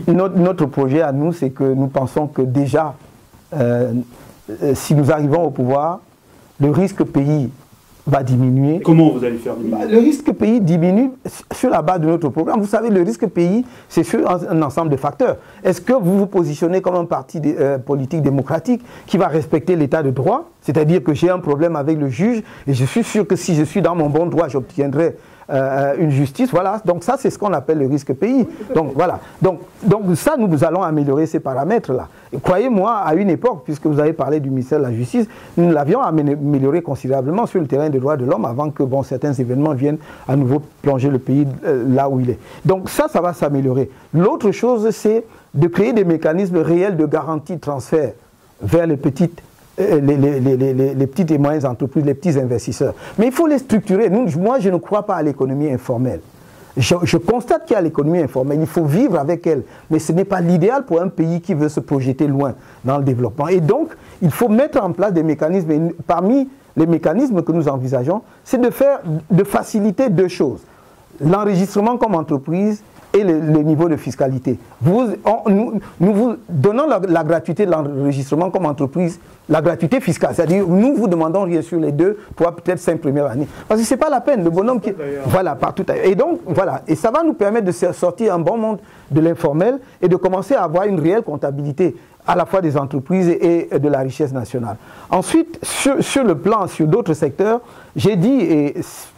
Notre projet à nous, c'est que nous pensons que déjà, si nous arrivons au pouvoir, le risque pays va diminuer. Comment vous allez faire diminuer? Le risque pays diminue sur la base de notre programme. Vous savez, le risque pays, c'est sur un ensemble de facteurs. Est-ce que vous vous positionnez comme un parti politique démocratique qui va respecter l'état de droit? C'est-à-dire que j'ai un problème avec le juge et je suis sûr que si je suis dans mon bon droit, j'obtiendrai une justice. Voilà. Donc ça, c'est ce qu'on appelle le risque pays. Donc voilà. Donc ça, nous allons améliorer ces paramètres-là. Croyez-moi, à une époque, puisque vous avez parlé du ministère de la Justice, nous l'avions amélioré considérablement sur le terrain des droits de l'homme avant que certains événements viennent à nouveau plonger le pays là où il est. Donc ça va s'améliorer. L'autre chose, c'est de créer des mécanismes réels de garantie de transfert vers les petites et moyennes entreprises, les petits investisseurs. Mais il faut les structurer. Moi, je ne crois pas à l'économie informelle. Je constate qu'il y a l'économie informelle, il faut vivre avec elle, mais ce n'est pas l'idéal pour un pays qui veut se projeter loin dans le développement. Et donc, il faut mettre en place des mécanismes, et parmi les mécanismes que nous envisageons, c'est de faciliter deux choses. L'enregistrement comme entreprise et le niveau de fiscalité. Nous vous donnons la gratuité de l'enregistrement comme entreprise, la gratuité fiscale, c'est-à-dire nous vous demandons rien sur les deux pour peut-être 5 premières années. Parce que ce n'est pas la peine, le bonhomme qui... Voilà, partout ailleurs. Et donc, voilà, et ça va nous permettre de sortir un bon monde de l'informel et de commencer à avoir une réelle comptabilité à la fois des entreprises et de la richesse nationale. Ensuite, sur le plan, sur d'autres secteurs, j'ai dit... Et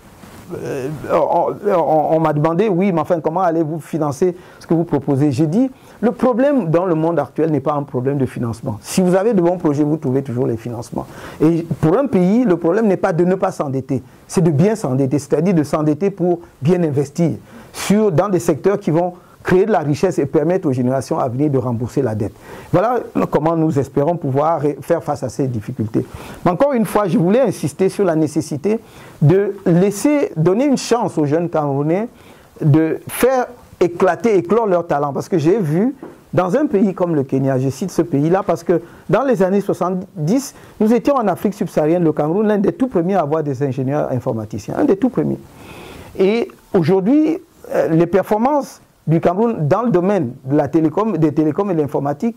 on m'a demandé, oui, mais enfin, comment allez-vous financer ce que vous proposez? J'ai dit, le problème dans le monde actuel n'est pas un problème de financement. Si vous avez de bons projets, vous trouvez toujours les financements. Et pour un pays, le problème n'est pas de ne pas s'endetter, c'est de bien s'endetter, c'est-à-dire de s'endetter pour bien investir dans des secteurs qui vont créer de la richesse et permettre aux générations à venir de rembourser la dette. Voilà comment nous espérons pouvoir faire face à ces difficultés. Mais encore une fois, je voulais insister sur la nécessité de donner une chance aux jeunes Camerounais de faire éclore leur talent. Parce que j'ai vu, dans un pays comme le Kenya, je cite ce pays-là parce que dans les années 70, nous étions en Afrique subsaharienne, le Cameroun, l'un des tout premiers à avoir des ingénieurs informaticiens, un des tout premiers. Et aujourd'hui, les performances du Cameroun dans le domaine de des télécoms et de l'informatique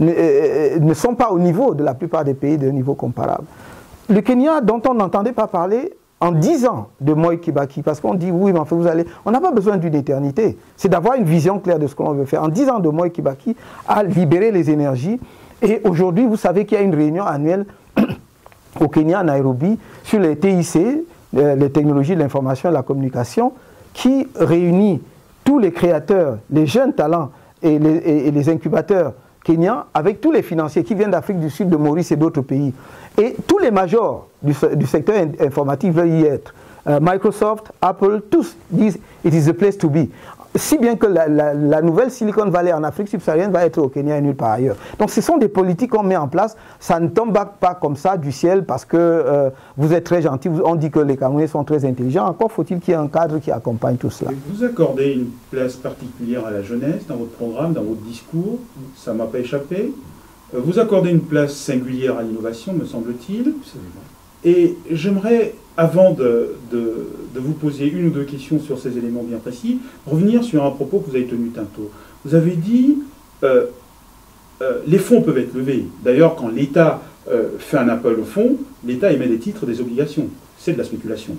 ne sont pas au niveau de la plupart des pays de niveau comparable. Le Kenya, dont on n'entendait pas parler, en 10 ans de Moi Kibaki, parce qu'on dit oui, mais enfin on n'a pas besoin d'une éternité, c'est d'avoir une vision claire de ce qu'on veut faire. En 10 ans de Moi Kibaki a libéré les énergies et aujourd'hui, vous savez qu'il y a une réunion annuelle au Kenya, à Nairobi, sur les TIC, les technologies de l'information et de la communication, qui réunit tous les créateurs, les jeunes talents et les incubateurs kenyans avec tous les financiers qui viennent d'Afrique du Sud, de Maurice et d'autres pays. Et tous les majors du secteur informatique veulent y être. Microsoft, Apple, tous disent « it is the place to be ». Si bien que la nouvelle Silicon Valley en Afrique subsaharienne va être au Kenya et nulle part ailleurs. Donc ce sont des politiques qu'on met en place, ça ne tombe pas comme ça du ciel parce que vous êtes très gentil, on dit que les Camerounais sont très intelligents, encore faut-il qu'il y ait un cadre qui accompagne tout cela. Vous accordez une place particulière à la jeunesse dans votre programme, dans votre discours, ça ne m'a pas échappé. Vous accordez une place singulière à l'innovation, me semble-t-il. Et j'aimerais, avant de vous poser une ou deux questions sur ces éléments bien précis, revenir sur un propos que vous avez tenu tantôt. Vous avez dit les fonds peuvent être levés. D'ailleurs, quand l'État fait un appel aux fonds, l'État émet des titres, des obligations. C'est de la spéculation.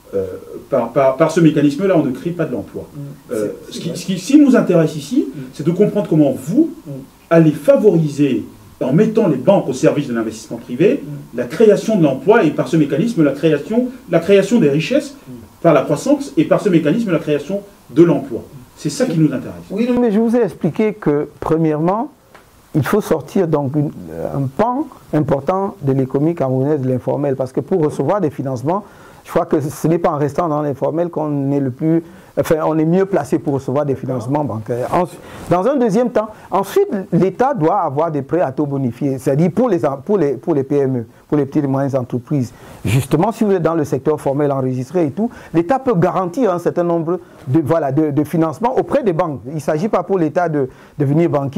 Par ce mécanisme-là, on ne crée pas de l'emploi. Ce qui nous intéresse ici, c'est de comprendre comment vous allez favoriser, en mettant les banques au service de l'investissement privé, la création de l'emploi et par ce mécanisme la création des richesses par la croissance et par ce mécanisme la création de l'emploi. C'est ça qui nous intéresse. Oui, mais je vous ai expliqué que, premièrement, il faut sortir donc un pan important de l'économie camerounaise de l'informel, parce que pour recevoir des financements, je crois que ce n'est pas en restant dans l'informel qu'on est on est mieux placé pour recevoir des financements bancaires. Dans un deuxième temps, ensuite, l'État doit avoir des prêts à taux bonifiés, c'est-à-dire pour les PME, pour les petites et moyennes entreprises. Justement, si vous êtes dans le secteur formel enregistré et tout, l'État peut garantir un certain nombre de financements auprès des banques. Il ne s'agit pas pour l'État de devenir banquier.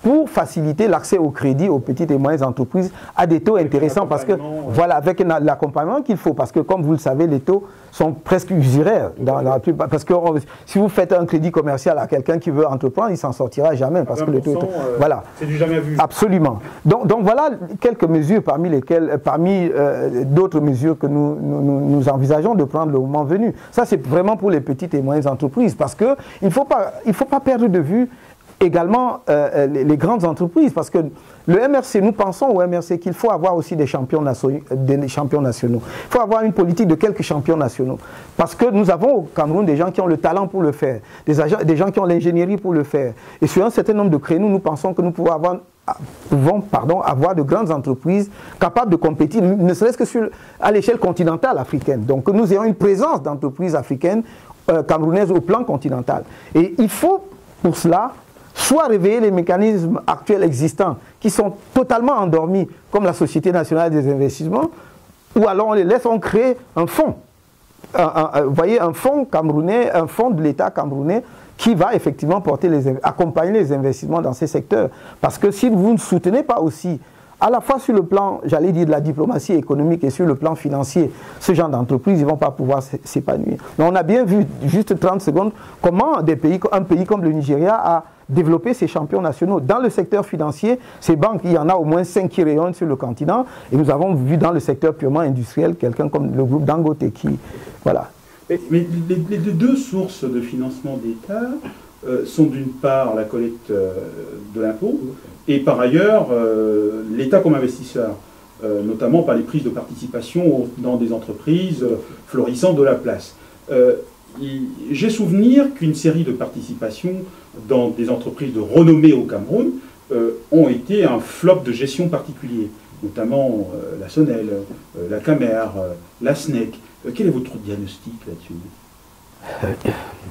pour faciliter l'accès au crédit aux petites et moyennes entreprises à des taux intéressants, parce que voilà, avec l'accompagnement qu'il faut, parce que comme vous le savez, les taux sont presque usuraires dans la plupart, parce que si vous faites un crédit commercial à quelqu'un qui veut entreprendre, il s'en sortira jamais, parce que le taux, voilà, c'est du jamais vu. Absolument. Donc voilà quelques mesures parmi lesquelles, d'autres mesures que nous envisageons de prendre le moment venu. Ça, c'est vraiment pour les petites et moyennes entreprises, parce que il faut pas perdre de vue également les grandes entreprises, parce que le MRC, nous pensons au MRC qu'il faut avoir aussi des champions nationaux. Il faut avoir une politique de quelques champions nationaux, parce que nous avons au Cameroun des gens qui ont le talent pour le faire, des gens qui ont l'ingénierie pour le faire. Et sur un certain nombre de créneaux, nous pensons que nous pouvons avoir de grandes entreprises capables de compétir, ne serait-ce que à l'échelle continentale africaine. Donc que nous ayons une présence d'entreprises africaines, camerounaises au plan continental. Et il faut pour cela soit réveiller les mécanismes actuels existants qui sont totalement endormis, comme la Société nationale des investissements, ou alors on crée un fonds. Vous voyez, un fonds camerounais, un fonds de l'État camerounais qui va effectivement accompagner les investissements dans ces secteurs. Parce que si vous ne soutenez pas aussi, à la fois sur le plan, j'allais dire, de la diplomatie économique et sur le plan financier, ce genre d'entreprises, ils ne vont pas pouvoir s'épanouir. Mais on a bien vu, juste 30 secondes, comment un pays comme le Nigeria a développer ses champions nationaux. Dans le secteur financier, ces banques, il y en a au moins 5 qui rayonnent sur le continent. Et nous avons vu dans le secteur purement industriel, quelqu'un comme le groupe Dangote qui... Voilà. Mais les deux sources de financement d'État sont d'une part la collecte de l'impôt et par ailleurs l'État comme investisseur, notamment par les prises de participation dans des entreprises florissantes de la place. J'ai souvenir qu'une série de participations dans des entreprises de renommée au Cameroun ont été un flop de gestion particulier, notamment la Sonel, la Camer, la SNEC. Quel est votre diagnostic là-dessus?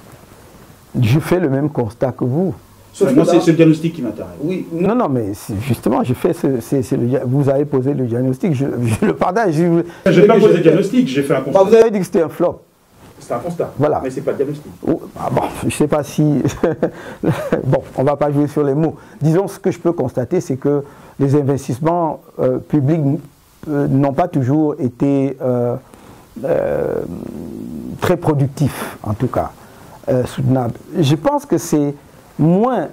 Je fais le même constat que vous. Moi, c'est le diagnostic qui m'intéresse. Oui. Non, mais justement, je fais vous avez posé le diagnostic, je le partage. Je n'ai pas posé le diagnostic, j'ai fait un constat. Vous avez dit que c'était un flop. C'est un constat, voilà. Mais ce n'est pas le diagnostic. Bon, je ne sais pas si... bon, on ne va pas jouer sur les mots. Disons, ce que je peux constater, c'est que les investissements publics n'ont pas toujours été très productifs, en tout cas, soutenables. Je pense que c'est moins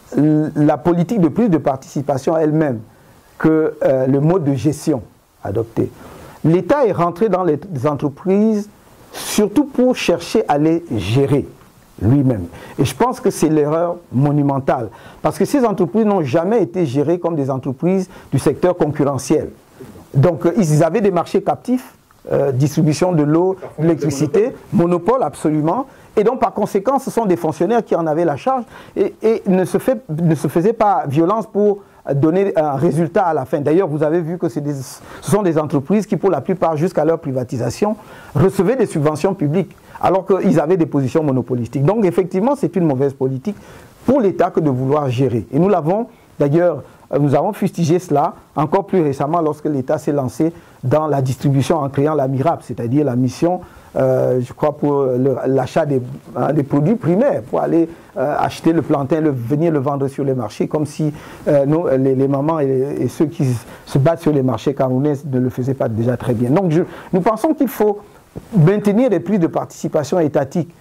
la politique de prise de participation elle-même que le mode de gestion adopté. L'État est rentré dans les entreprises surtout pour chercher à les gérer lui-même. Et je pense que c'est l'erreur monumentale. Parce que ces entreprises n'ont jamais été gérées comme des entreprises du secteur concurrentiel. Donc ils avaient des marchés captifs, distribution de l'eau, de l'électricité, monopole absolument. Et donc par conséquent, ce sont des fonctionnaires qui en avaient la charge et ne se faisaient pas violence pour donner un résultat à la fin. D'ailleurs, vous avez vu que ce sont des entreprises qui, pour la plupart, jusqu'à leur privatisation, recevaient des subventions publiques, alors qu'ils avaient des positions monopolistiques. Donc, effectivement, c'est une mauvaise politique pour l'État que de vouloir gérer. Et nous l'avons, d'ailleurs, nous avons fustigé cela encore plus récemment lorsque l'État s'est lancé dans la distribution en créant la MIRAP, c'est-à-dire la mission, je crois, pour l'achat des produits primaires, pour aller acheter le plantain, venir le vendre sur les marchés, comme si les mamans et ceux qui se battent sur les marchés camerounais ne le faisaient pas déjà très bien. Donc nous pensons qu'il faut maintenir les prises de participation étatique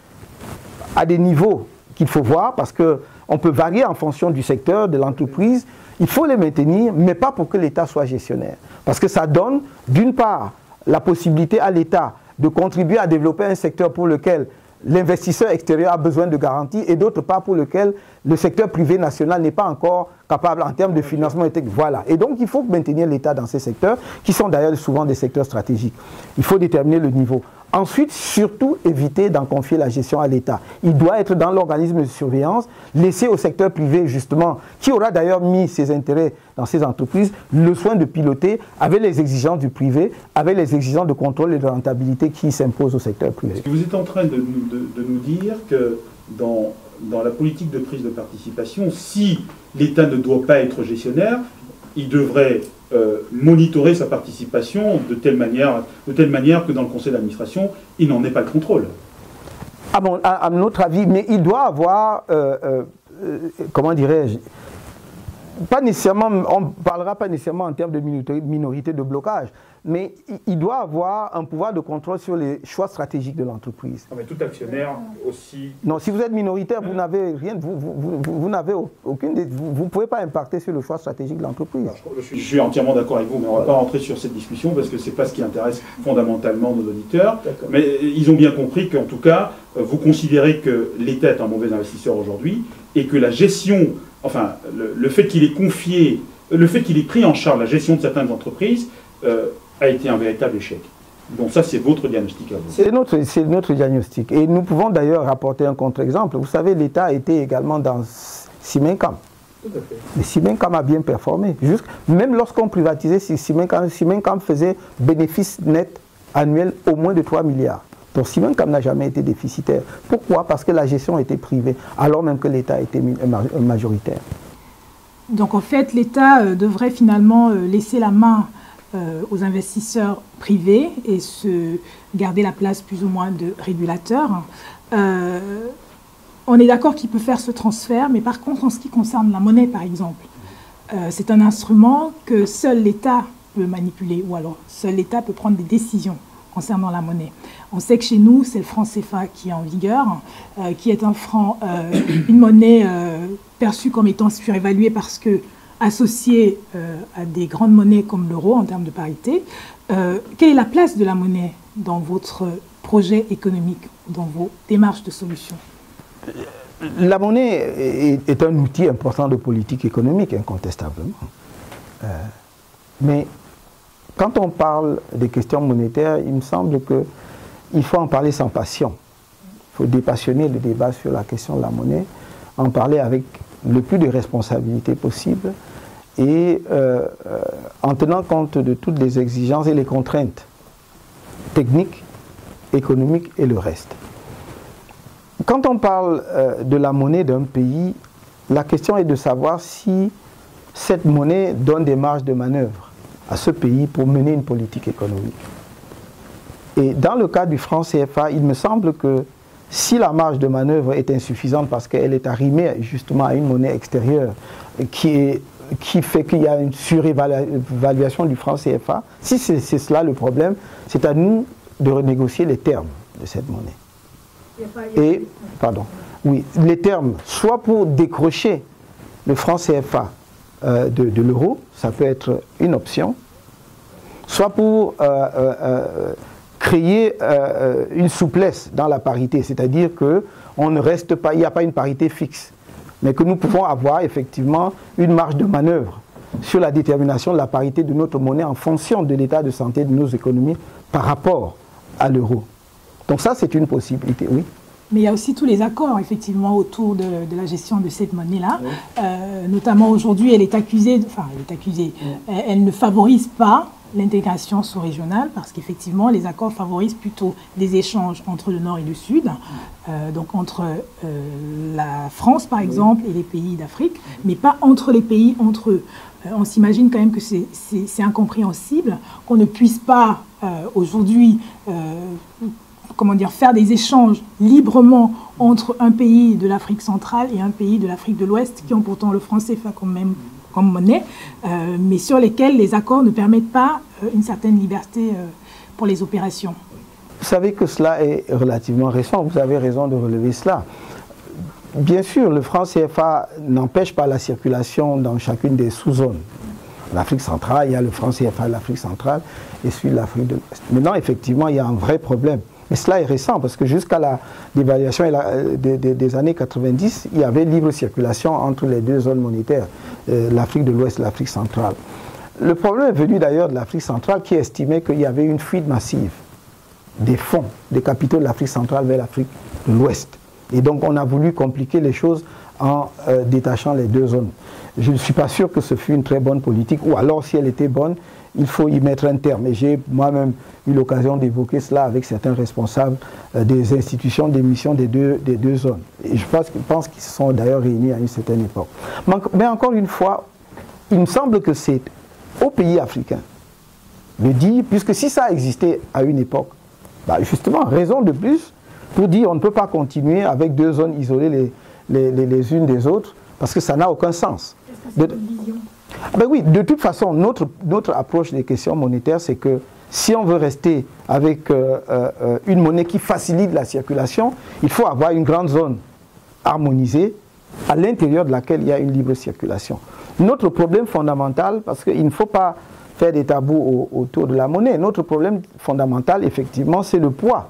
à des niveaux qu'il faut voir, parce qu'on peut varier en fonction du secteur, de l'entreprise. Il faut les maintenir, mais pas pour que l'État soit gestionnaire. Parce que ça donne, d'une part, la possibilité à l'État de contribuer à développer un secteur pour lequel l'investisseur extérieur a besoin de garanties et d'autre part pour lequel le secteur privé national n'est pas encore capable en termes de financement. Voilà. Et donc il faut maintenir l'État dans ces secteurs qui sont d'ailleurs souvent des secteurs stratégiques. Il faut déterminer le niveau. Ensuite, surtout éviter d'en confier la gestion à l'État. Il doit être dans l'organisme de surveillance, laisser au secteur privé justement, qui aura d'ailleurs mis ses intérêts dans ces entreprises, le soin de piloter avec les exigences du privé, avec les exigences de contrôle et de rentabilité qui s'imposent au secteur privé. Est-ce que vous êtes en train de nous dire que dans la politique de prise de participation, si l'État ne doit pas être gestionnaire, il devrait monitorer sa participation de telle manière que dans le conseil d'administration, il n'en ait pas le contrôle? À notre avis, mais il doit avoir, comment dirais-je, pas nécessairement, on ne parlera pas nécessairement en termes de minorité de blocage, mais il doit avoir un pouvoir de contrôle sur les choix stratégiques de l'entreprise. Non, mais tout actionnaire aussi... Non, si vous êtes minoritaire, vous n'avez rien, vous n'avez aucune... Vous ne pouvez pas impacter sur le choix stratégique de l'entreprise. Je suis entièrement d'accord avec vous, mais on ne va pas rentrer sur cette discussion parce que ce n'est pas ce qui intéresse fondamentalement nos auditeurs. Mais ils ont bien compris qu'en tout cas, vous considérez que l'État est un mauvais investisseur aujourd'hui et que la gestion, enfin, le fait qu'il ait confié, le fait qu'il ait pris en charge la gestion de certaines entreprises a été un véritable échec. Donc ça, c'est votre diagnostic à vous. C'est notre diagnostic. Et nous pouvons d'ailleurs rapporter un contre-exemple. Vous savez, l'État était également dans Simencam. Tout à fait. Et Simencam a bien performé. Même lorsqu'on privatisait Simencam faisait bénéfice net annuel au moins de 3 milliards. Donc Simencam n'a jamais été déficitaire. Pourquoi? Parce que la gestion était privée, alors même que l'État était majoritaire. Donc en fait, l'État devrait finalement laisser la main aux investisseurs privés et se garder la place plus ou moins de régulateur. On est d'accord qu'il peut faire ce transfert, mais par contre, en ce qui concerne la monnaie, par exemple, c'est un instrument que seul l'État peut manipuler, ou alors seul l'État peut prendre des décisions concernant la monnaie. On sait que chez nous, c'est le franc CFA qui est en vigueur, qui est un franc, une monnaie perçue comme étant surévaluée parce que associée à des grandes monnaies comme l'euro en termes de parité. Quelle est la place de la monnaie dans votre projet économique, dans vos démarches de solution? La monnaie est un outil important de politique économique, incontestablement. Mais quand on parle des questions monétaires, il me semble qu'il faut en parler sans passion. Il faut dépassionner le débat sur la question de la monnaie, en parler avec le plus de responsabilité possible et en tenant compte de toutes les exigences et les contraintes techniques, économiques et le reste. Quand on parle de la monnaie d'un pays, la question est de savoir si cette monnaie donne des marges de manœuvre à ce pays pour mener une politique économique. Et dans le cas du franc CFA, il me semble que si la marge de manœuvre est insuffisante parce qu'elle est arrimée justement à une monnaie extérieure qui fait qu'il y a une surévaluation du franc CFA, si c'est cela le problème, c'est à nous de renégocier les termes de cette monnaie. Et, pardon, oui, les termes, soit pour décrocher le franc CFA de l'euro, ça peut être une option, soit pour créer une souplesse dans la parité, c'est-à-dire qu'on ne reste pas, il n'y a pas une parité fixe, mais que nous pouvons avoir effectivement une marge de manœuvre sur la détermination de la parité de notre monnaie en fonction de l'état de santé de nos économies par rapport à l'euro. Donc ça, c'est une possibilité, oui. Mais il y a aussi tous les accords, effectivement, autour de la gestion de cette monnaie-là. Oui. Notamment aujourd'hui, elle est accusée, elle ne favorise pas l'intégration sous-régionale parce qu'effectivement, les accords favorisent plutôt des échanges entre le Nord et le Sud, donc entre la France, par exemple, et les pays d'Afrique, mais pas entre les pays entre eux. On s'imagine quand même que c'est incompréhensible qu'on ne puisse pas aujourd'hui faire des échanges librement entre un pays de l'Afrique centrale et un pays de l'Afrique de l'Ouest qui ont pourtant le franc CFA comme monnaie, mais sur lesquels les accords ne permettent pas une certaine liberté pour les opérations. Vous savez que cela est relativement récent, vous avez raison de relever cela. Bien sûr, le franc CFA n'empêche pas la circulation dans chacune des sous-zones. En Afrique centrale, il y a le franc CFA de l'Afrique centrale et celui de l'Afrique de l'Ouest. Maintenant, effectivement, il y a un vrai problème. Mais cela est récent parce que jusqu'à la dévaluation des années 90, il y avait libre circulation entre les deux zones monétaires, l'Afrique de l'Ouest et l'Afrique centrale. Le problème est venu d'ailleurs de l'Afrique centrale qui estimait qu'il y avait une fuite massive des fonds, des capitaux de l'Afrique centrale vers l'Afrique de l'Ouest. Et donc on a voulu compliquer les choses en détachant les deux zones. Je ne suis pas sûr que ce fût une très bonne politique, ou alors si elle était bonne, il faut y mettre un terme. Et j'ai moi-même eu l'occasion d'évoquer cela avec certains responsables des institutions d'émission des deux zones. Et je pense qu'ils se sont d'ailleurs réunis à une certaine époque. Mais encore une fois, il me semble que c'est aux pays africains de dire, puisque si ça a existé à une époque, justement, raison de plus pour dire on ne peut pas continuer avec deux zones isolées les unes des autres parce que ça n'a aucun sens. Est-ce que c'est une vision? Ben oui, de toute façon, notre approche des questions monétaires, c'est que si on veut rester avec une monnaie qui facilite la circulation, il faut avoir une grande zone harmonisée à l'intérieur de laquelle il y a une libre circulation. Notre problème fondamental, parce qu'il ne faut pas faire des tabous autour de la monnaie, notre problème fondamental, effectivement, c'est le poids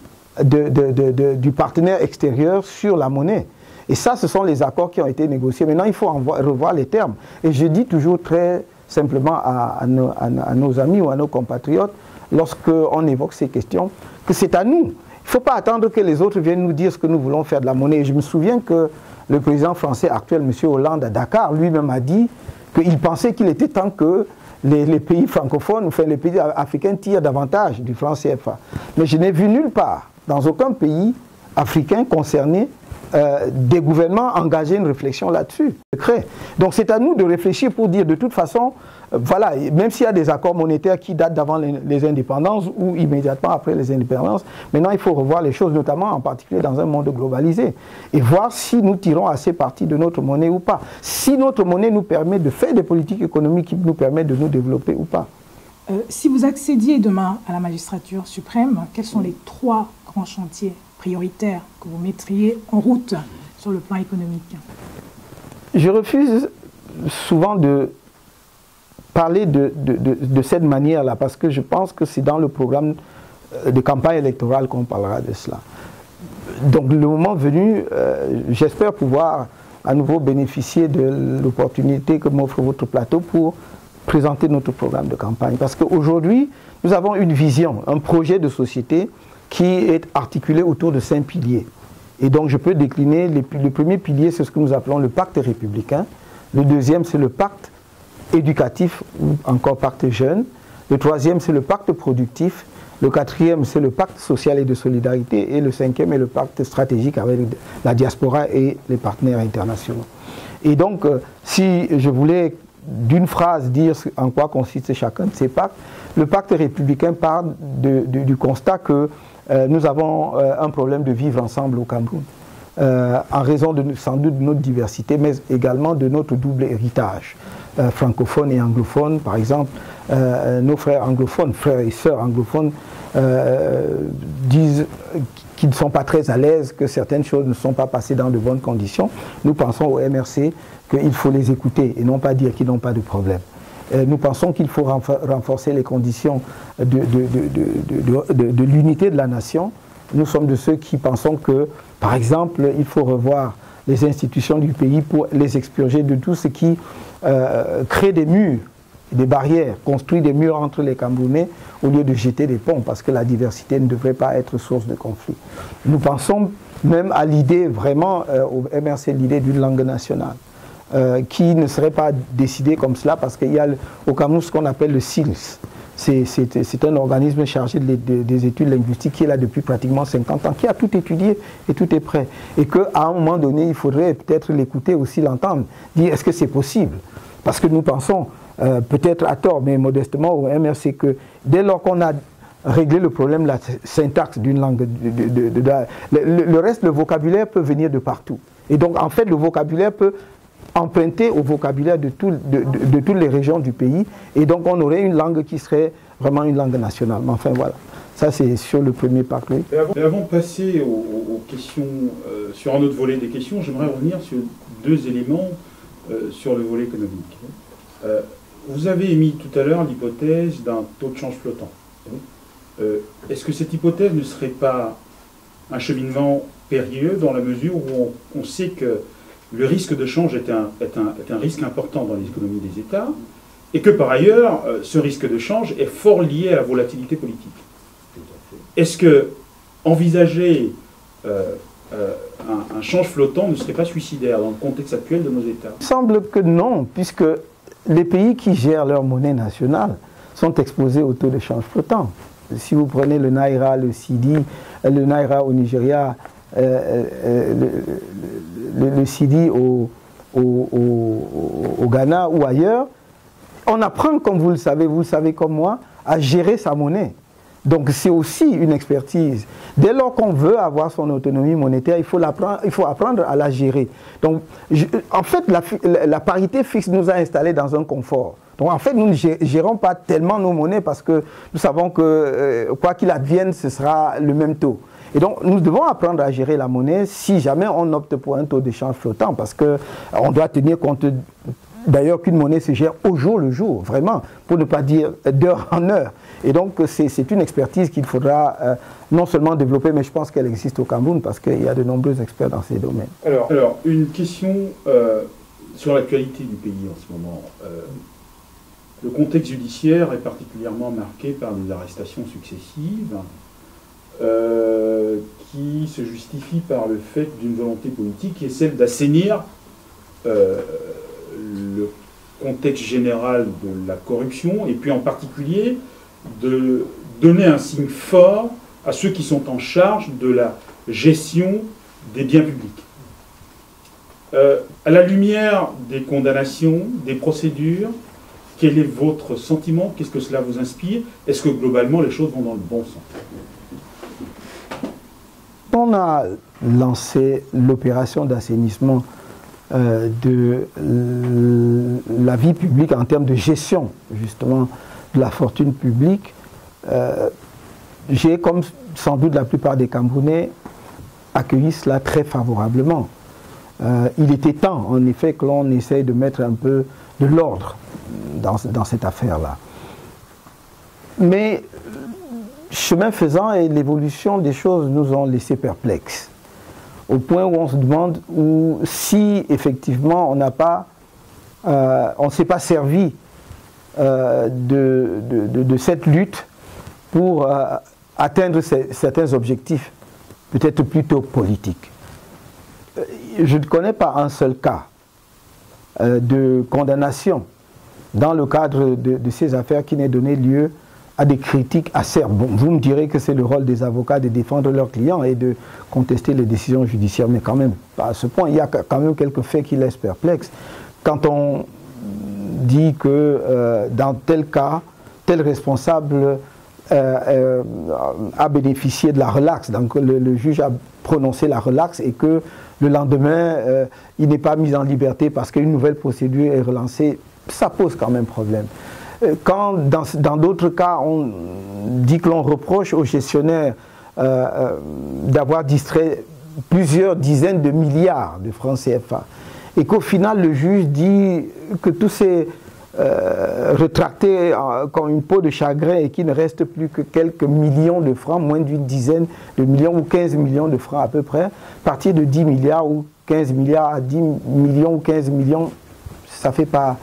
du partenaire extérieur sur la monnaie. Et ça, ce sont les accords qui ont été négociés. Maintenant, il faut revoir les termes. Et je dis toujours très simplement à nos amis ou à nos compatriotes, lorsqu'on évoque ces questions, que c'est à nous. Il ne faut pas attendre que les autres viennent nous dire ce que nous voulons faire de la monnaie. Et je me souviens que le président français actuel, M. Hollande, à Dakar, lui-même a dit qu'il pensait qu'il était temps que les pays francophones, enfin les pays africains tirent davantage du franc CFA. Mais je n'ai vu nulle part, dans aucun pays africain concerné, des gouvernements engager une réflexion là-dessus. Donc c'est à nous de réfléchir pour dire de toute façon, voilà, même s'il y a des accords monétaires qui datent d'avant les indépendances ou immédiatement après les indépendances, maintenant il faut revoir les choses, notamment en particulier dans un monde globalisé, et voir si nous tirons assez parti de notre monnaie ou pas. Si notre monnaie nous permet de faire des politiques économiques qui nous permettent de nous développer ou pas. Si vous accédiez demain à la magistrature suprême, quels sont les 3 grands chantiers prioritaires que vous mettriez en route sur le plan économique? Je refuse souvent de parler de cette manière-là, parce que je pense que c'est dans le programme de campagne électorale qu'on parlera de cela. Donc le moment venu, j'espère pouvoir à nouveau bénéficier de l'opportunité que m'offre votre plateau pour présenter notre programme de campagne. Parce qu'aujourd'hui, nous avons une vision, un projet de société qui est articulé autour de 5 piliers. Et donc je peux décliner, le premier pilier, c'est ce que nous appelons le pacte républicain. Le deuxième, c'est le pacte éducatif, ou encore pacte jeune. Le troisième, c'est le pacte productif. Le quatrième, c'est le pacte social et de solidarité. Et le cinquième est le pacte stratégique avec la diaspora et les partenaires internationaux. Et donc, si je voulais d'une phrase dire en quoi consiste chacun de ces pactes, le pacte républicain part du constat que nous avons un problème de vivre ensemble au Cameroun, en raison sans doute de notre diversité, mais également de notre double héritage, francophone et anglophone. Par exemple, nos frères anglophones, frères et sœurs anglophones, disent qu'ils ne sont pas très à l'aise, que certaines choses ne sont pas passées dans de bonnes conditions. Nous pensons au MRC qu'il faut les écouter et non pas dire qu'ils n'ont pas de problème. Nous pensons qu'il faut renforcer les conditions de l'unité de la nation. Nous sommes de ceux qui pensons que, par exemple, il faut revoir les institutions du pays pour les expurger de tout ce qui crée des murs, des barrières, construit des murs entre les Camerounais au lieu de jeter des ponts, parce que la diversité ne devrait pas être source de conflit. Nous pensons même à l'idée, vraiment, au MRC, l'idée d'une langue nationale. Qui ne serait pas décidé comme cela, parce qu'il y a au Cameroun ce qu'on appelle le CILS. C'est un organisme chargé des études linguistiques qui est là depuis pratiquement 50 ans, qui a tout étudié et tout est prêt. Et qu'à un moment donné, il faudrait peut-être l'écouter aussi, l'entendre, dire est-ce que c'est possible? Parce que nous pensons, peut-être à tort, mais modestement au MRC, que dès lors qu'on a réglé le problème de la syntaxe d'une langue, le reste, le vocabulaire peut venir de partout. Et donc, en fait, le vocabulaire peut emprunté au vocabulaire de toutes les régions du pays, et donc on aurait une langue qui serait vraiment une langue nationale. Mais enfin voilà, ça c'est sur le premier pacte. Oui. Et avant de passer aux questions, sur un autre volet des questions, j'aimerais revenir sur 2 éléments sur le volet économique. Vous avez émis tout à l'heure l'hypothèse d'un taux de change flottant. Est-ce que cette hypothèse ne serait pas un cheminement périlleux dans la mesure où on sait que le risque de change est un risque important dans l'économie des États, et que par ailleurs, ce risque de change est fort lié à la volatilité politique. Est-ce que envisager un change flottant ne serait pas suicidaire dans le contexte actuel de nos États? Il semble que non, puisque les pays qui gèrent leur monnaie nationale sont exposés au taux de change flottant. Si vous prenez le Naira, le Cedi, le Naira au Nigeria, le Cedi au Ghana ou ailleurs, on apprend, comme vous le savez comme moi, à gérer sa monnaie. Donc c'est aussi une expertise. Dès lors qu'on veut avoir son autonomie monétaire, il faut apprendre à la gérer. Donc en fait, la parité fixe nous a installés dans un confort. Donc en fait, nous ne gérons pas tellement nos monnaies parce que nous savons que quoi qu'il advienne, ce sera le même taux. Et donc nous devons apprendre à gérer la monnaie si jamais on opte pour un taux d'échange flottant, parce qu'on doit tenir compte d'ailleurs qu'une monnaie se gère au jour le jour, vraiment, pour ne pas dire d'heure en heure. Et donc c'est une expertise qu'il faudra non seulement développer, mais je pense qu'elle existe au Cameroun parce qu'il y a de nombreux experts dans ces domaines. Alors une question sur l'actualité du pays en ce moment. Le contexte judiciaire est particulièrement marqué par des arrestations successives qui se justifient par le fait d'une volonté politique qui est celle d'assainir le contexte général de la corruption et puis en particulier de donner un signe fort à ceux qui sont en charge de la gestion des biens publics. À la lumière des condamnations, des procédures, quel est votre sentiment? Qu'est-ce que cela vous inspire? Est-ce que globalement les choses vont dans le bon sens? On a lancé l'opération d'assainissement de la vie publique en termes de gestion justement de la fortune publique. J'ai, comme sans doute la plupart des Camerounais, accueilli cela très favorablement. Il était temps en effet que l'on essaye de mettre un peu de l'ordre dans cette affaire-là. Mais chemin faisant, et l'évolution des choses nous ont laissé perplexes, au point où on se demande si effectivement on ne s'est pas servi de cette lutte pour atteindre certains objectifs, peut-être plutôt politiques. Je ne connais pas un seul cas de condamnation dans le cadre de ces affaires qui n'ait donné lieu à des critiques acerbes. Bon, vous me direz que c'est le rôle des avocats de défendre leurs clients et de contester les décisions judiciaires, mais quand même, pas à ce point. Il y a quand même quelques faits qui laissent perplexe. Quand on dit que dans tel cas, tel responsable a bénéficié de la relaxe, donc le juge a prononcé la relaxe et que le lendemain, il n'est pas mis en liberté parce qu'une nouvelle procédure est relancée, ça pose quand même problème. Quand dans d'autres cas, on dit que l'on reproche aux gestionnaires d'avoir distrait plusieurs dizaines de milliards de francs CFA et qu'au final le juge dit que tout s'est retracté comme une peau de chagrin et qu'il ne reste plus que quelques millions de francs, moins d'une dizaine de millions ou 15 millions de francs à peu près, à partir de 10 milliards ou 15 milliards à 10 millions ou 15 millions, ça fait pas...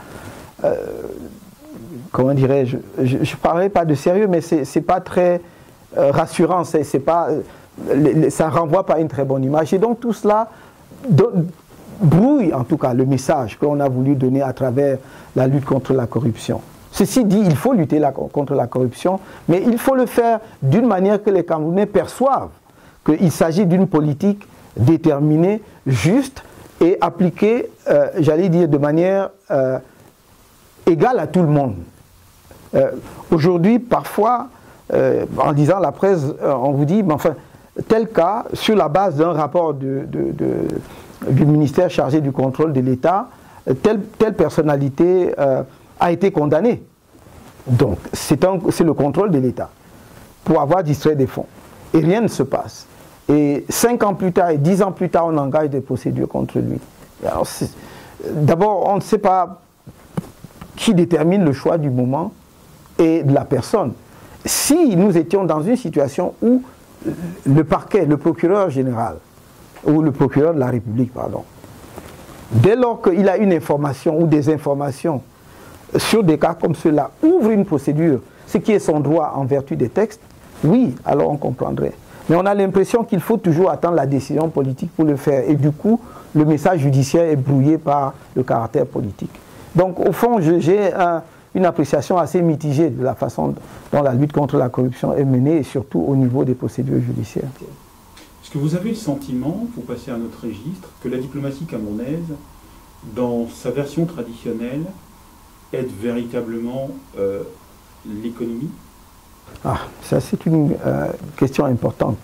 comment dirais-je, je ne parlerai pas de sérieux, mais c'est pas très rassurant, ça renvoie pas à une très bonne image. Et donc tout cela brouille en tout cas le message que l'on a voulu donner à travers la lutte contre la corruption. Ceci dit, il faut lutter contre la corruption, mais il faut le faire d'une manière que les Camerounais perçoivent qu'il s'agit d'une politique déterminée, juste et appliquée, j'allais dire, de manière égale à tout le monde. Aujourd'hui, parfois, en lisant la presse, on vous dit, mais enfin, tel cas, sur la base d'un rapport du ministère chargé du contrôle de l'État, telle personnalité a été condamnée. Donc, c'est le contrôle de l'État pour avoir distrait des fonds. Et rien ne se passe. Et 5 ans plus tard et 10 ans plus tard, on engage des procédures contre lui. D'abord, on ne sait pas qui détermine le choix du moment et de la personne. Si nous étions dans une situation où le parquet, le procureur général, ou le procureur de la République, pardon, dès lors qu'il a une information ou des informations sur des cas comme cela, ouvre une procédure, ce qui est son droit en vertu des textes, oui, alors on comprendrait. Mais on a l'impression qu'il faut toujours attendre la décision politique pour le faire. Et du coup, le message judiciaire est brouillé par le caractère politique. Donc, au fond, j'ai une appréciation assez mitigée de la façon dont la lutte contre la corruption est menée, et surtout au niveau des procédures judiciaires. Est-ce que vous avez le sentiment, pour passer à notre registre, que la diplomatie camerounaise, dans sa version traditionnelle, aide véritablement l'économie? Ça c'est une question importante.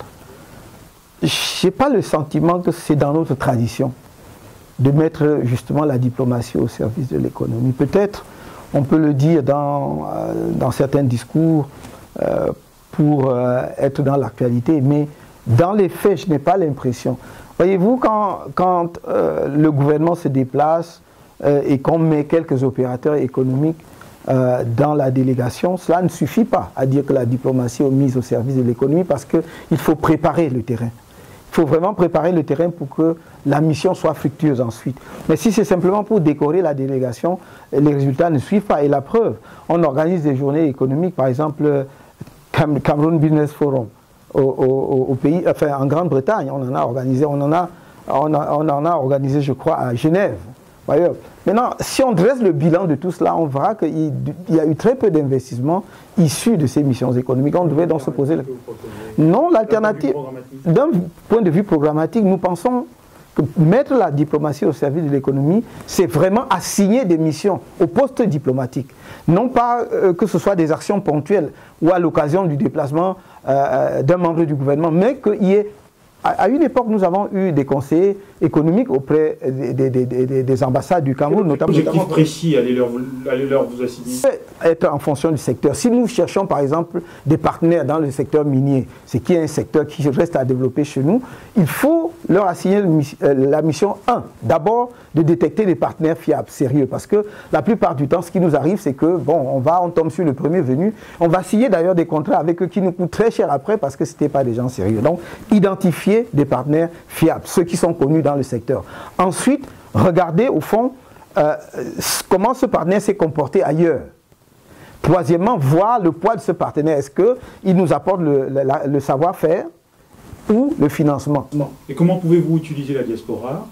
Je n'ai pas le sentiment que c'est dans notre tradition de mettre justement la diplomatie au service de l'économie. Peut-être on peut le dire dans certains discours pour être dans l'actualité, mais dans les faits, je n'ai pas l'impression. Voyez-vous, quand le gouvernement se déplace et qu'on met quelques opérateurs économiques dans la délégation, cela ne suffit pas à dire que la diplomatie est mise au service de l'économie, parce qu'il faut préparer le terrain. Il faut vraiment préparer le terrain pour que la mission soit fructueuse ensuite. Mais si c'est simplement pour décorer la délégation, les résultats ne suivent pas. Et la preuve, on organise des journées économiques, par exemple Cameroun Business Forum au pays, enfin en Grande-Bretagne, on en a organisé, je crois, à Genève. D'ailleurs. Maintenant, si on dresse le bilan de tout cela, on verra qu'il y a eu très peu d'investissements issus de ces missions économiques. On devait donc se poser... Non, l'alternative, d'un point de vue programmatique, nous pensons que mettre la diplomatie au service de l'économie, c'est vraiment assigner des missions au poste diplomatique. Non pas que ce soit des actions ponctuelles ou à l'occasion du déplacement d'un membre du gouvernement, mais qu'il y ait... À une époque, nous avons eu des conseillers économiques auprès des ambassades du Cameroun, notamment. Objectif précis, allez leur vous assigner. Être en fonction du secteur. Si nous cherchons par exemple des partenaires dans le secteur minier, ce qui est un secteur qui reste à développer chez nous, il faut leur assigner la mission 1. D'abord, de détecter des partenaires fiables, sérieux. Parce que la plupart du temps, ce qui nous arrive, c'est que, bon, on tombe sur le premier venu. On va signer d'ailleurs des contrats avec eux qui nous coûtent très cher après parce que ce n'étaient pas des gens sérieux. Donc, identifier des partenaires fiables, ceux qui sont connus dans le secteur. Ensuite, regarder au fond comment ce partenaire s'est comporté ailleurs. Troisièmement, voir le poids de ce partenaire. Est-ce qu'il nous apporte le savoir-faire ou le financement? Et comment pouvez-vous utiliser la diaspora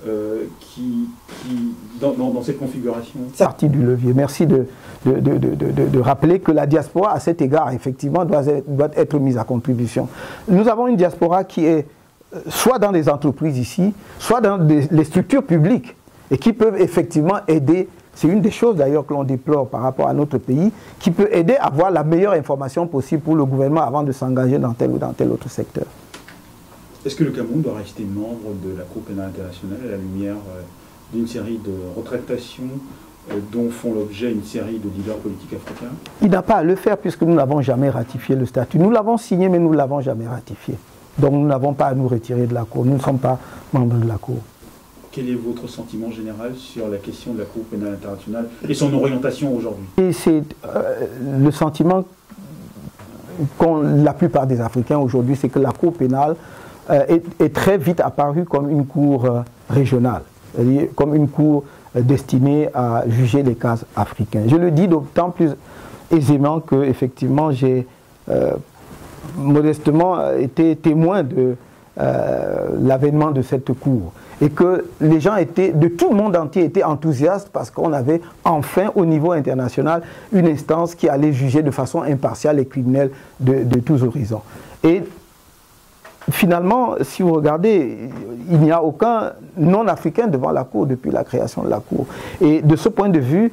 dans cette configuration? C'est partie du levier. Merci de rappeler que la diaspora, à cet égard, effectivement, doit être mise à contribution. Nous avons une diaspora qui est soit dans des entreprises ici, soit dans les structures publiques, et qui peuvent effectivement aider. C'est une des choses d'ailleurs que l'on déplore par rapport à notre pays, qui peut aider à avoir la meilleure information possible pour le gouvernement avant de s'engager dans tel ou dans tel autre secteur. Est-ce que le Cameroun doit rester membre de la Cour pénale internationale à la lumière d'une série de retractations dont font l'objet une série de leaders politiques africains? Il n'a pas à le faire puisque nous n'avons jamais ratifié le statut. Nous l'avons signé mais nous ne l'avons jamais ratifié. Donc nous n'avons pas à nous retirer de la Cour. Nous ne sommes pas membres de la Cour. Quel est votre sentiment général sur la question de la Cour pénale internationale et son orientation aujourd'hui? C'est le sentiment qu'ont la plupart des Africains aujourd'hui, c'est que la Cour pénale est très vite apparue comme une cour régionale, comme une cour destinée à juger les cas africains. Je le dis d'autant plus aisément que effectivement j'ai modestement été témoin de l'avènement de cette cour et que les gens de tout le monde entier étaient enthousiastes parce qu'on avait enfin au niveau international une instance qui allait juger de façon impartiale les criminels de tous horizons. Et finalement, si vous regardez, il n'y a aucun non-africain devant la Cour depuis la création de la Cour. Et de ce point de vue,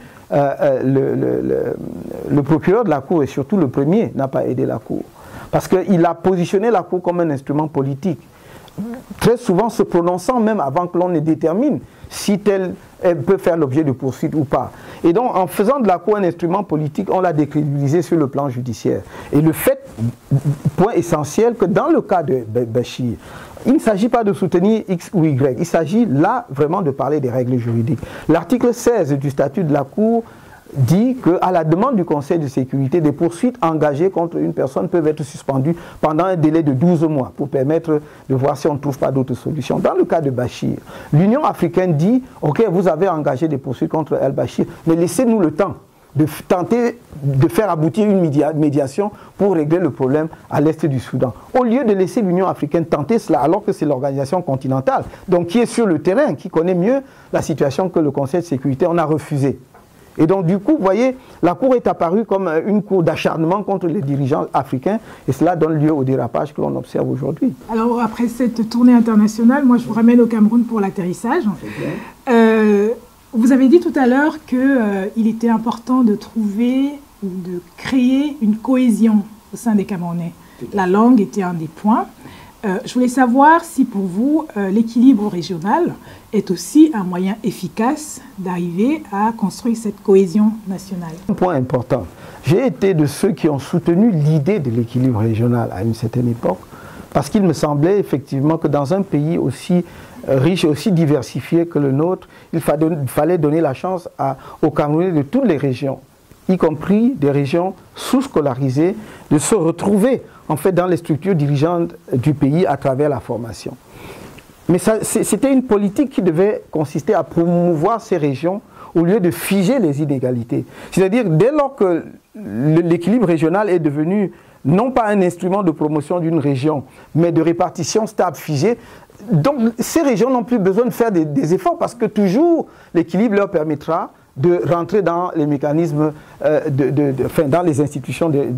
le procureur de la Cour, et surtout le premier, n'a pas aidé la Cour. Parce qu'il a positionné la Cour comme un instrument politique, très souvent se prononçant même avant que l'on ne détermine si elle peut faire l'objet de poursuites ou pas. Et donc, en faisant de la Cour un instrument politique, on l'a décrédibilisé sur le plan judiciaire. Et le fait, point essentiel, que dans le cas de Bachir, il ne s'agit pas de soutenir X ou Y, il s'agit là vraiment de parler des règles juridiques. L'article 16 du statut de la Cour dit qu'à la demande du Conseil de sécurité, des poursuites engagées contre une personne peuvent être suspendues pendant un délai de 12 mois pour permettre de voir si on ne trouve pas d'autres solutions. Dans le cas de Bachir, l'Union africaine dit « Ok, vous avez engagé des poursuites contre El-Bachir, mais laissez-nous le temps de tenter de faire aboutir une médiation pour régler le problème à l'est du Soudan. » Au lieu de laisser l'Union africaine tenter cela, alors que c'est l'organisation continentale, donc qui est sur le terrain, qui connaît mieux la situation que le Conseil de sécurité, on a refusé. Et donc du coup, vous voyez, la Cour est apparue comme une cour d'acharnement contre les dirigeants africains et cela donne lieu au dérapage que l'on observe aujourd'hui. Alors après cette tournée internationale, moi je vous ramène au Cameroun pour l'atterrissage. Vous avez dit tout à l'heure qu'il était important de trouver ou de créer une cohésion au sein des Camerounais. La langue était un des points. Je voulais savoir si pour vous, l'équilibre régional est aussi un moyen efficace d'arriver à construire cette cohésion nationale. Un point important. J'ai été de ceux qui ont soutenu l'idée de l'équilibre régional à une certaine époque, parce qu'il me semblait effectivement que dans un pays aussi riche et aussi diversifié que le nôtre, il fallait donner la chance aux Camerounais de toutes les régions, y compris des régions sous-scolarisées, de se retrouver en fait dans les structures dirigeantes du pays à travers la formation. Mais c'était une politique qui devait consister à promouvoir ces régions au lieu de figer les inégalités. C'est-à-dire dès lors que l'équilibre régional est devenu non pas un instrument de promotion d'une région, mais de répartition stable, figée, donc ces régions n'ont plus besoin de faire des efforts parce que toujours l'équilibre leur permettra de rentrer dans les mécanismes, dans les institutions de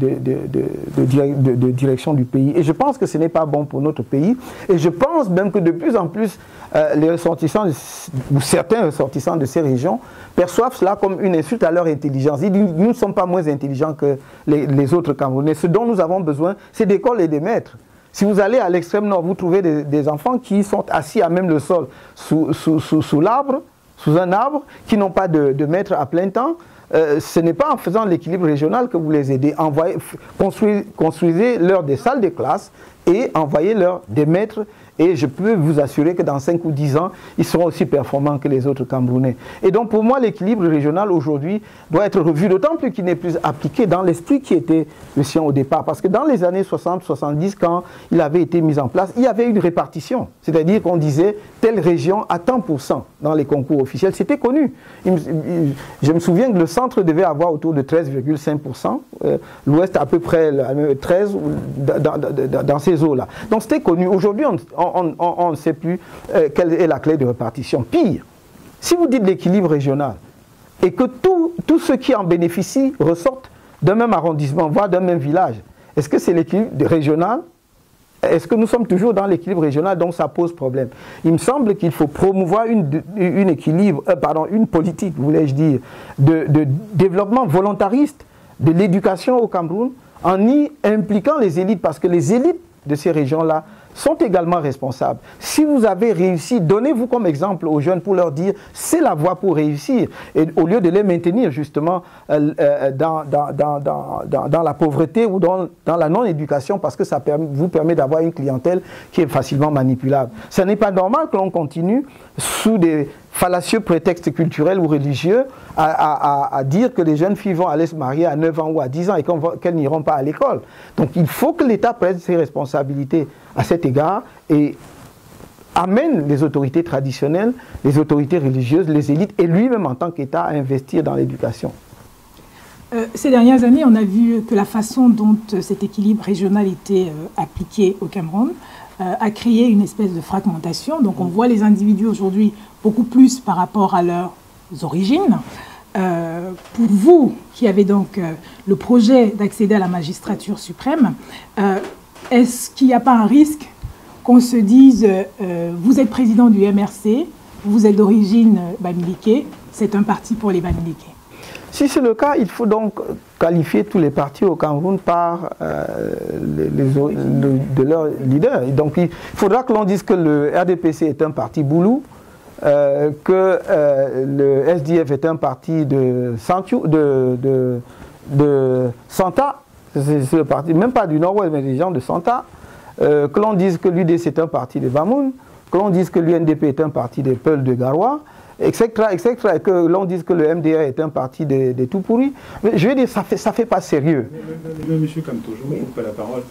direction du pays. Et je pense que ce n'est pas bon pour notre pays. Et je pense même que de plus en plus, les ressortissants, ou certains ressortissants de ces régions, perçoivent cela comme une insulte à leur intelligence. Ils disent, nous ne sommes pas moins intelligents que les autres Camerounais. Ce dont nous avons besoin, c'est d'écoles et des maîtres. Si vous allez à l'extrême nord, vous trouvez des enfants qui sont assis à même le sol, sous l'arbre, sous un arbre, qui n'ont pas de maître à plein temps. Ce n'est pas en faisant l'équilibre régional que vous les aidez. Construisez-leur des salles de classe et envoyez-leur des maîtres. Et je peux vous assurer que dans 5 ou 10 ans, ils seront aussi performants que les autres Camerounais. Et donc pour moi, l'équilibre régional aujourd'hui doit être revu, d'autant plus qu'il n'est plus appliqué dans l'esprit qui était le sien au départ. Parce que dans les années 60-70, quand il avait été mis en place, il y avait une répartition. C'est-à-dire qu'on disait telle région à tant % dans les concours officiels. C'était connu. Je me souviens que le centre devait avoir autour de 13,5%, l'ouest à peu près 13% dans ces eaux-là. Donc c'était connu. Aujourd'hui, on ne sait plus quelle est la clé de répartition. Pire, si vous dites l'équilibre régional et que tous ceux qui en bénéficient ressortent d'un même arrondissement, voire d'un même village, est-ce que c'est l'équilibre régional? Est-ce que nous sommes toujours dans l'équilibre régional? Donc ça pose problème. Il me semble qu'il faut promouvoir une politique, voulais-je dire, de développement volontariste de l'éducation au Cameroun en y impliquant les élites, parce que les élites de ces régions-là sont également responsables. Si vous avez réussi, donnez-vous comme exemple aux jeunes pour leur dire c'est la voie pour réussir, et au lieu de les maintenir justement dans la pauvreté ou dans la non-éducation, parce que ça vous permet d'avoir une clientèle qui est facilement manipulable. Ce n'est pas normal que l'on continue sous des fallacieux prétextes culturels ou religieux à dire que les jeunes filles vont aller se marier à 9 ans ou à 10 ans et qu'elles n'iront pas à l'école. Donc il faut que l'État prenne ses responsabilités à cet égard et amène les autorités traditionnelles, les autorités religieuses, les élites et lui-même en tant qu'État à investir dans l'éducation. Ces dernières années, on a vu que la façon dont cet équilibre régional était appliqué au Cameroun a créé une espèce de fragmentation. Donc on voit les individus aujourd'hui beaucoup plus par rapport à leurs origines. Pour vous, qui avez donc le projet d'accéder à la magistrature suprême, est-ce qu'il n'y a pas un risque qu'on se dise vous êtes président du MRC, vous êtes d'origine bamileke, c'est un parti pour les bamileke? Si c'est le cas, il faut donc qualifier tous les partis au Cameroun par de leurs leaders. Et donc il faudra que l'on dise que le RDPC est un parti boulou, que le SDF est un parti de Santa, c'est le parti, même pas du Nord-Ouest, mais des gens de Santa, que l'on dise que l'UDC est un parti de Bamoun, que l'on dise que l'UNDP est un parti des Peuls de Garoua, etc., et que l'on dise que le MDR est un parti des tout pourris. Je veux dire, ça fait pas sérieux. Mais monsieur Kamto, je vous coupe pas la parole.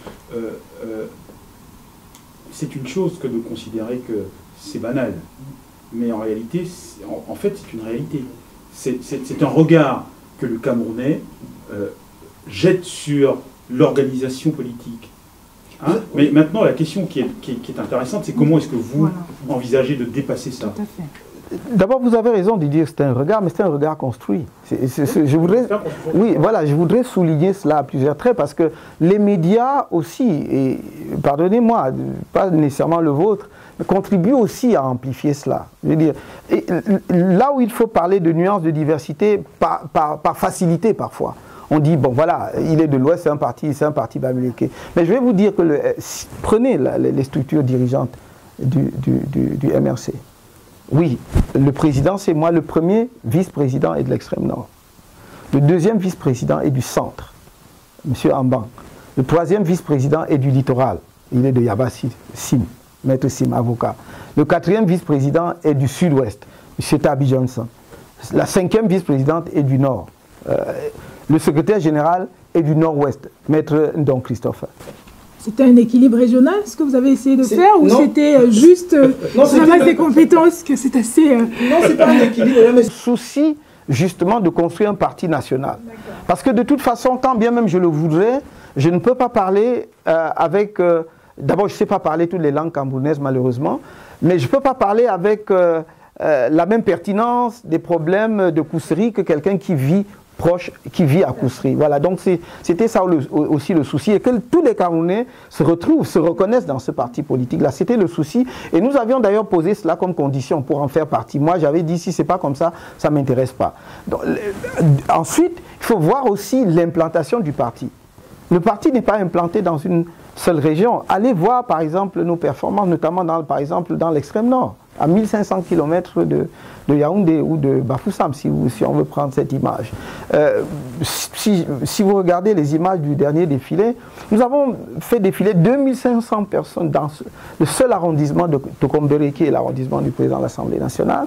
C'est une chose que de considérer que c'est banal. Mais en réalité, en fait, c'est une réalité. C'est un regard que le Camerounais jette sur l'organisation politique. Hein? Mais maintenant, la question qui est intéressante, c'est comment est-ce que vous envisagez de dépasser ça? Tout à fait. D'abord, vous avez raison de dire que c'est un regard, mais c'est un regard construit. Je voudrais souligner cela à plusieurs traits, parce que les médias aussi, et pardonnez-moi, pas nécessairement le vôtre, contribuent aussi à amplifier cela. Je veux dire, là où il faut parler de nuances, de diversité, par facilité parfois, on dit, bon voilà, il est de l'Ouest, c'est un parti bamileke. Mais je vais vous dire que, prenez les structures dirigeantes du MRC. Oui, le président, c'est moi, le premier vice-président est de l'extrême nord. Le deuxième vice-président est du centre, M. Amban. Le troisième vice-président est du littoral, il est de Yaba Sim, Maître Sim, avocat. Le quatrième vice-président est du sud-ouest, M. Tabi Johnson. La cinquième vice-présidente est du nord. Le secrétaire général est du nord-ouest, Maître Ndong Christophe. C'était un équilibre régional, ce que vous avez essayé de faire, ou c'était juste la masse des compétences, que c'est assez... Non, c'est pas un équilibre, mais souci justement de construire un parti national. Parce que de toute façon, quand bien même je le voudrais, je ne peux pas parler avec... D'abord, je ne sais pas parler toutes les langues camerounaises, malheureusement, mais je ne peux pas parler avec la même pertinence des problèmes de Koussery que quelqu'un qui vit proche, qui vit à Koussery. Voilà, donc c'était ça aussi le souci, et que tous les Camerounais se retrouvent, se reconnaissent dans ce parti politique-là. C'était le souci, et nous avions d'ailleurs posé cela comme condition pour en faire partie. Moi, j'avais dit, si c'est pas comme ça, ça ne m'intéresse pas. Donc, ensuite, il faut voir aussi l'implantation du parti. Le parti n'est pas implanté dans une seule région. Allez voir, par exemple, nos performances, notamment, par exemple, dans l'extrême nord, à 1500 km de Yaoundé ou de Bafoussam, si on veut prendre cette image. Si vous regardez les images du dernier défilé, nous avons fait défiler 2500 personnes dans le seul arrondissement de Tokombere, qui est l'arrondissement du président de l'Assemblée nationale,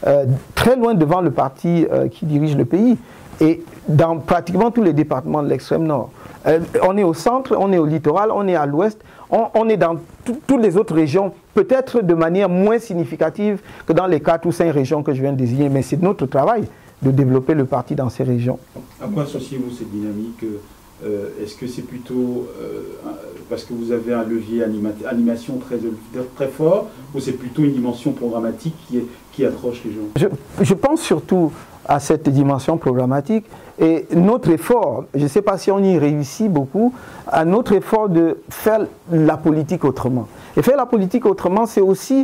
très loin devant le parti qui dirige le pays, et dans pratiquement tous les départements de l'extrême nord. On est au centre, on est au littoral, on est à l'ouest, on est dans toutes les autres régions, peut-être de manière moins significative que dans les 4 ou 5 régions que je viens de désigner, mais c'est notre travail de développer le parti dans ces régions. À quoi associez-vous cette dynamique? Est-ce que c'est plutôt parce que vous avez un levier animation très fort, ou c'est plutôt une dimension programmatique qui accroche les gens? Je pense surtout à cette dimension programmatique, et notre effort, je ne sais pas si on y réussit beaucoup, à notre effort de faire la politique autrement. Et faire la politique autrement, c'est aussi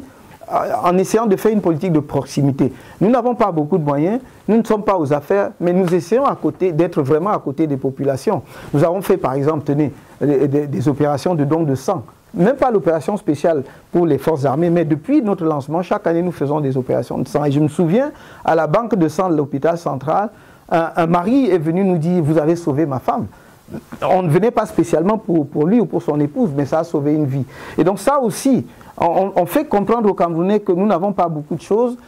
en essayant de faire une politique de proximité. Nous n'avons pas beaucoup de moyens, nous ne sommes pas aux affaires, mais nous essayons d'être vraiment à côté des populations. Nous avons fait par exemple, tenez, des opérations de don de sang. Même pas l'opération spéciale pour les forces armées, mais depuis notre lancement, chaque année nous faisons des opérations de sang. Et je me souviens, à la banque de sang de l'hôpital central, un mari est venu nous dire, vous avez sauvé ma femme. On ne venait pas spécialement pour lui ou pour son épouse, mais ça a sauvé une vie. Et donc ça aussi, on fait comprendre aux Camerounais que nous n'avons pas beaucoup de choses,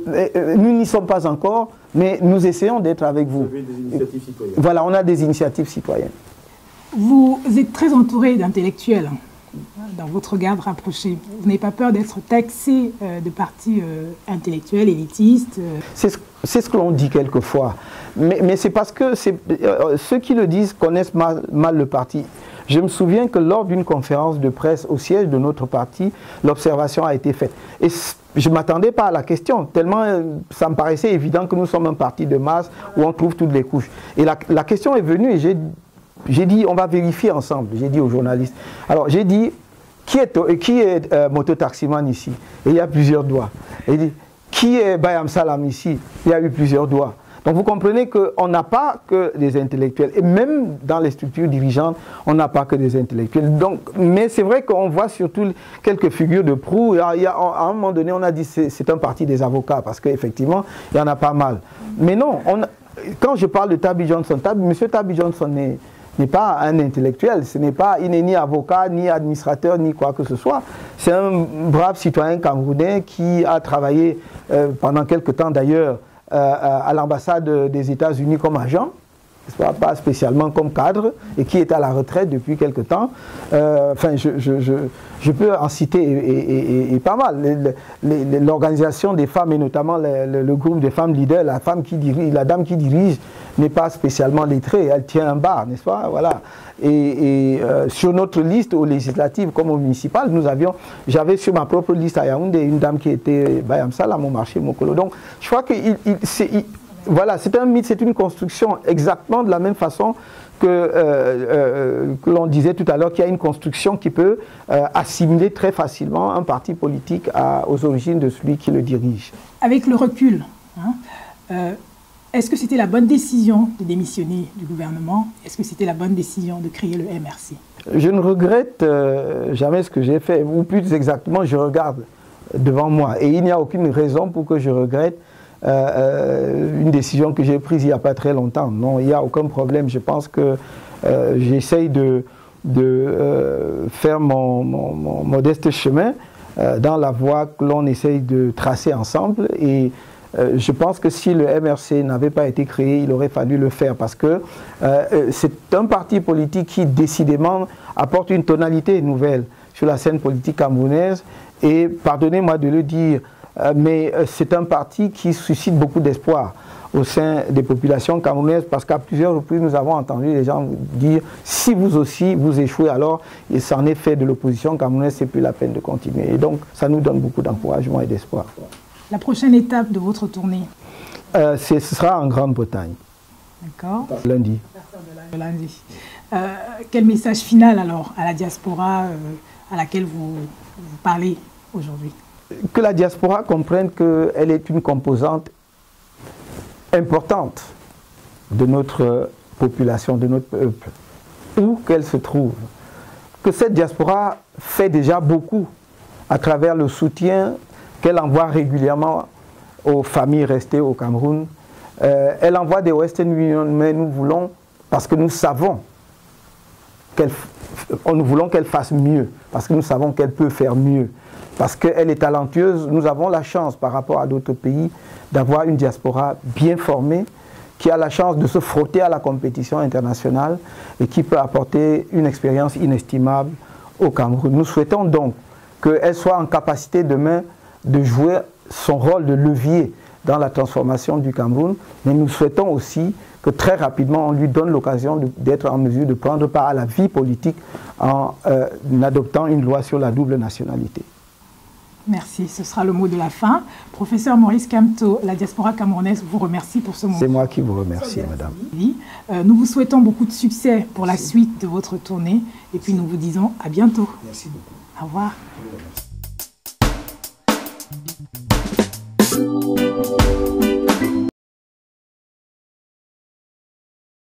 nous n'y sommes pas encore, mais nous essayons d'être avec vous. Vous avez des initiatives citoyennes. Voilà, on a des initiatives citoyennes. Vous êtes très entouré d'intellectuels dans votre garde rapprochée. Vous n'avez pas peur d'être taxé de partis intellectuels, élitistes? C'est ce que l'on dit quelquefois. Mais c'est parce que ceux qui le disent connaissent mal le parti. Je me souviens que lors d'une conférence de presse au siège de notre parti, l'observation a été faite. Et je ne m'attendais pas à la question, tellement ça me paraissait évident que nous sommes un parti de masse où on trouve toutes les couches. Et la question est venue et j'ai dit, on va vérifier ensemble, j'ai dit aux journalistes. Alors j'ai dit, qui est mototaximan ici? Et il y a plusieurs doigts. Et il dit, qui est Bayam Salam ici? Il y a eu plusieurs doigts. Donc vous comprenez qu'on n'a pas que des intellectuels. Et même dans les structures dirigeantes, on n'a pas que des intellectuels. Donc, mais c'est vrai qu'on voit surtout quelques figures de proue. À un moment donné, on a dit que c'est un parti des avocats, parce qu'effectivement, il y en a pas mal. Mais non, quand je parle de Tabi Johnson, M. Tabi Johnson n'est pas un intellectuel, il n'est ni avocat, ni administrateur, ni quoi que ce soit. C'est un brave citoyen camerounais qui a travaillé pendant quelque temps d'ailleurs à l'ambassade des États-Unis comme agent, pas spécialement comme cadre, et qui est à la retraite depuis quelque temps. Enfin, je peux en citer et pas mal. L'organisation des femmes, et notamment le groupe des femmes leaders, la dame qui dirige n'est pas spécialement lettrée, elle tient un bar, n'est-ce pas? Voilà. Et sur notre liste aux législatives comme aux municipales, j'avais sur ma propre liste à Yaoundé une dame qui était Bayam Salam au marché Mokolo. Donc je crois que voilà, c'est un mythe, c'est une construction exactement de la même façon que l'on disait tout à l'heure, qu'il y a une construction qui peut assimiler très facilement un parti politique aux origines de celui qui le dirige. Avec le recul, Est-ce que c'était la bonne décision de démissionner du gouvernement? Est-ce que c'était la bonne décision de créer le MRC? Je ne regrette jamais ce que j'ai fait, ou plus exactement, je regarde devant moi. Et il n'y a aucune raison pour que je regrette une décision que j'ai prise il n'y a pas très longtemps. Non, il n'y a aucun problème. Je pense que j'essaye de faire mon modeste chemin dans la voie que l'on essaye de tracer ensemble. Et je pense que si le MRC n'avait pas été créé, il aurait fallu le faire parce que c'est un parti politique qui décidément apporte une tonalité nouvelle sur la scène politique camerounaise et pardonnez-moi de le dire, mais c'est un parti qui suscite beaucoup d'espoir au sein des populations camerounaises parce qu'à plusieurs reprises nous avons entendu les gens dire si vous aussi vous échouez alors il s'en est fait de l'opposition camerounaise, c'est plus la peine de continuer et donc ça nous donne beaucoup d'encouragement et d'espoir. La prochaine étape de votre tournée? Ce sera en Grande-Bretagne. D'accord. Lundi. Lundi. Quel message final alors à la diaspora à laquelle vous parlez aujourd'hui? Que la diaspora comprenne qu'elle est une composante importante de notre population, de notre peuple, où qu'elle se trouve. Que cette diaspora fait déjà beaucoup à travers le soutien qu'elle envoie régulièrement aux familles restées au Cameroun. Elle envoie des Western Union, mais nous voulons, parce que nous savons nous voulons qu'elle fasse mieux, parce que nous savons qu'elle peut faire mieux, parce qu'elle est talentueuse. Nous avons la chance, par rapport à d'autres pays, d'avoir une diaspora bien formée, qui a la chance de se frotter à la compétition internationale et qui peut apporter une expérience inestimable au Cameroun. Nous souhaitons donc qu'elle soit en capacité demain de jouer son rôle de levier dans la transformation du Cameroun, mais nous souhaitons aussi que très rapidement on lui donne l'occasion d'être en mesure de prendre part à la vie politique en adoptant une loi sur la double nationalité. Merci, ce sera le mot de la fin. Professeur Maurice Kamto, la diaspora camerounaise vous remercie pour ce moment. C'est moi qui vous remercie, madame. Nous vous souhaitons beaucoup de succès pour la suite de votre tournée et puis nous vous disons à bientôt. Merci beaucoup. Au revoir.